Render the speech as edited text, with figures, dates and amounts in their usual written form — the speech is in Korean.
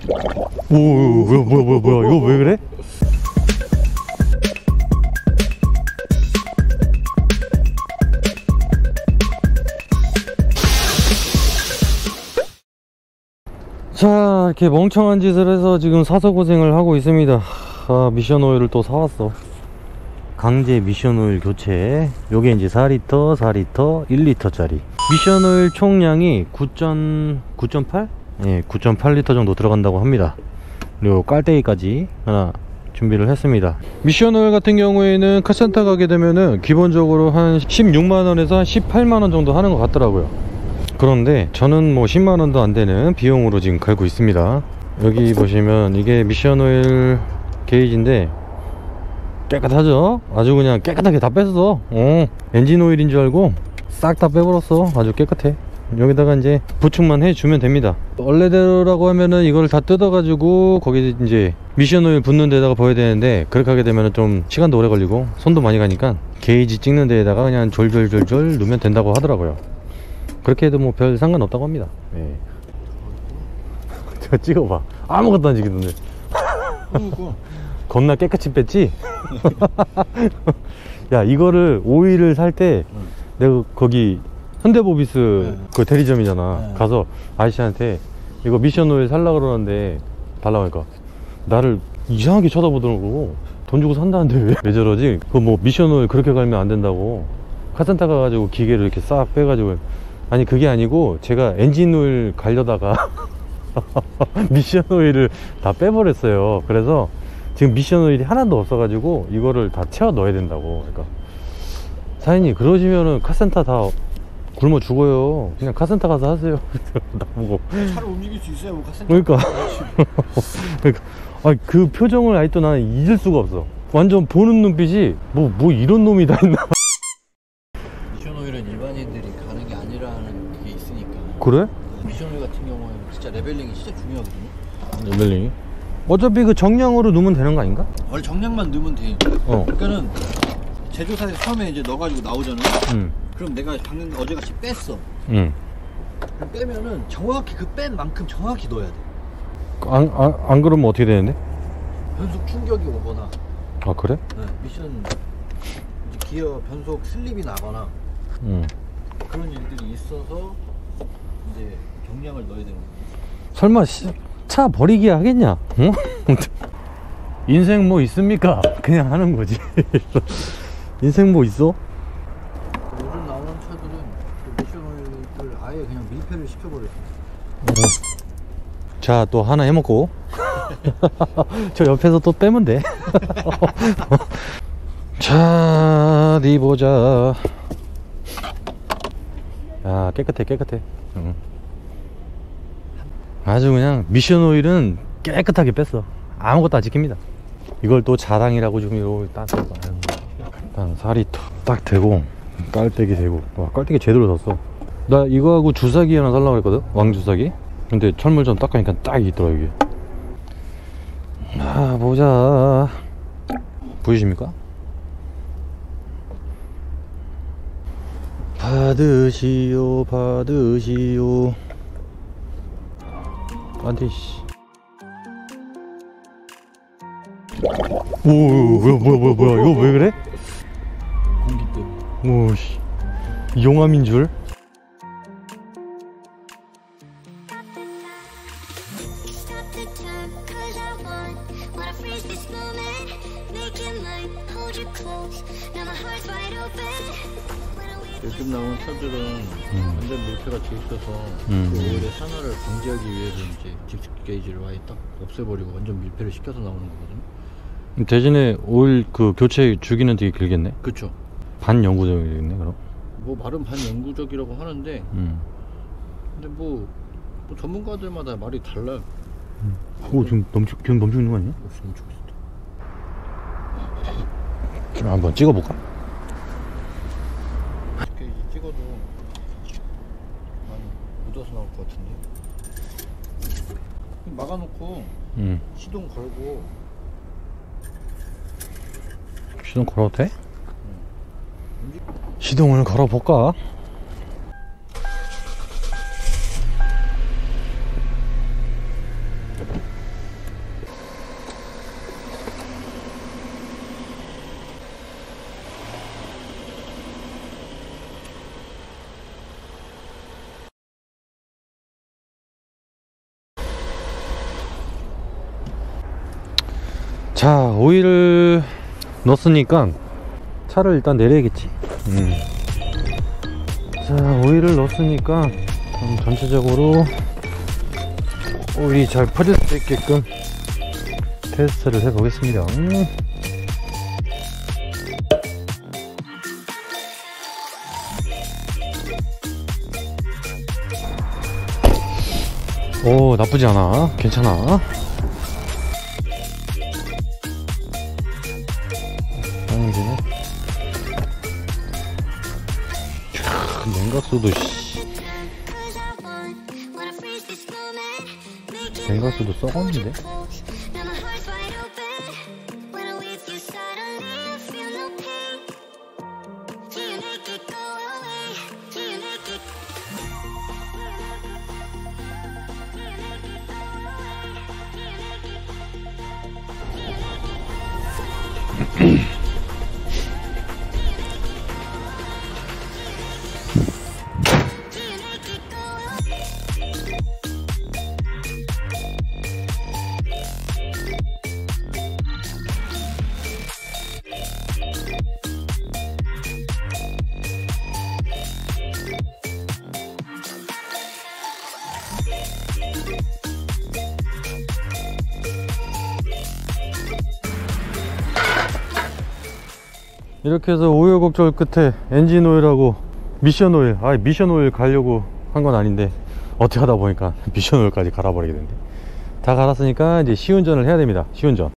오, 뭐야, 이거 왜 그래? 자, 이렇게 멍청한 짓을 해서 지금 사서 고생을 하고 있습니다. 아, 미션 오일을 또 사왔어. 강제 미션 오일 교체. 요게 이제 4리터, 4리터, 1리터 짜리. 미션 오일 총량이 9.8? 예, 9.8리터 정도 들어간다고 합니다. 그리고 깔때기까지 하나 준비를 했습니다. 미션 오일 같은 경우에는 카센터 가게 되면은 기본적으로 한 16만원에서 한 18만원 정도 하는 것 같더라고요. 그런데 저는 뭐 10만원도 안 되는 비용으로 지금 갈고 있습니다. 여기 보시면 이게 미션 오일 게이지인데 깨끗하죠? 아주 그냥 깨끗하게 다 뺐어. 엔진 오일인 줄 알고 싹 다 빼버렸어. 아주 깨끗해. 여기다가 이제 부축만 해주면 됩니다. 원래대로라고 하면은 이걸 다 뜯어가지고 거기 이제 미션 오일 붓는 데다가 버려야 되는데, 그렇게 하게 되면은 좀 시간도 오래 걸리고 손도 많이 가니까 게이지 찍는 데에다가 그냥 졸졸졸졸 넣으면 된다고 하더라고요. 그렇게 해도 뭐 별 상관없다고 합니다. 예. 저 찍어봐. 아무것도 안 찍히던데. 겁나 깨끗이 뺐지? 야, 이거를 오일을 살 때 내가 거기 현대모비스 그 대리점이잖아. 가서 아저씨한테 이거 미션 오일 살라 그러는데 달라고 하니까 나를 이상하게 쳐다보더라고. 돈 주고 산다는데 왜 저러지? 그 뭐 미션 오일 그렇게 갈면 안 된다고. 카센터 가가지고 기계를 이렇게 싹 빼가지고. 아니, 그게 아니고 제가 엔진 오일 갈려다가 미션 오일을 다 빼버렸어요. 그래서 지금 미션 오일이 하나도 없어가지고 이거를 다 채워 넣어야 된다고. 그러니까 사장님, 그러시면은 카센터 다 굶어 죽어요. 그냥 카센터 가서 하세요. 나보고 차를 움직일 수 있어야 뭐 카센터. 그러니까 그러니까 그 표정을 아직도 나는 잊을 수가 없어. 완전 보는 눈빛이 뭐 이런 놈이 다 있나. 미션 오일은 일반인들이 가는 게 아니라는 게 있으니까. 그래? 미션 오일 같은 경우에는 진짜 레벨링이 진짜 중요하거든요. 레벨링이? 어차피 그 정량으로 넣으면 되는 거 아닌가? 원래 정량만 넣으면 돼. 그러니까는 제조사에서 처음에 이제 넣어가지고 나오잖아요. 그럼 내가 방금 어제같이 뺐어. 그럼 빼면은 정확히 그 뺀 만큼 정확히 넣어야 돼. 안 그러면 어떻게 되는데? 변속 충격이 오거나. 아, 그래? 네, 미션 이제 기어 변속 슬립이 나거나 그런 일들이 있어서 이제 정량을 넣어야 되는 거예요. 설마 차 버리기 하겠냐? 응? 인생 뭐 있습니까? 그냥 하는 거지. 인생 뭐 있어? 요즘 나오는 차들은 그 미션 오일을 아예 그냥 밀폐를 시켜버렸어요. 자, 또 하나 해먹고 저 옆에서 또 빼면 돼. 자, 어디 보자. 야, 깨끗해. 아주 그냥 미션 오일은 깨끗하게 뺐어. 아무것도 안 지킵니다. 이걸 또 자랑이라고 좀 이러고 딱 4리터 딱 대고 깔때기 대고. 와, 깔때기 제대로 샀어. 나 이거하고 주사기 하나 살라고 했거든. 왕주사기. 근데 철물점 닦으니까 딱 있더라 이게. 보자. 보이십니까? 받으시오. 안돼 씨. 오, 뭐야 이거 왜 그래? 공기 때문에. 오씨, 용암인 줄. 요즘 나오는 차들은 완전 밀폐가 돼 있어서 그 오일의 산화를 방지하기 위해서 이제 딥스 게이지를 아예 딱 없애버리고 완전 밀폐를 시켜서 나오는 거거든요. 대신에 오일 그 교체 주기는 되게 길겠네. 그쵸. 반영구적이겠네 그럼. 뭐 말은 반영구적이라고 하는데 근데 뭐 전문가들마다 말이 달라요. 오, 지금 넘치는 거 아니야? 넘치고 지금 한번 찍어볼까? 이렇게 찍어도 많이 묻어서 나올 것 같은데. 막아놓고 시동 걸고. 시동 걸어도 돼? 시동을 걸어볼까? 자, 오일을 넣었으니까 차를 일단 내려야겠지. 자, 오일을 넣었으니까 전체적으로 오일이 잘 퍼질 수 있게끔 테스트를 해 보겠습니다. 오, 나쁘지 않아. 괜찮아. 다행이네. 냉각수도 냉각수도 썩었는데? 이렇게 해서 우여곡절 끝에 엔진 오일하고 미션 오일, 미션 오일 가려고 한 건 아닌데 어떻게 하다 보니까 미션 오일까지 갈아버리게 됐네. 다 갈았으니까 이제 시운전을 해야 됩니다. 시운전.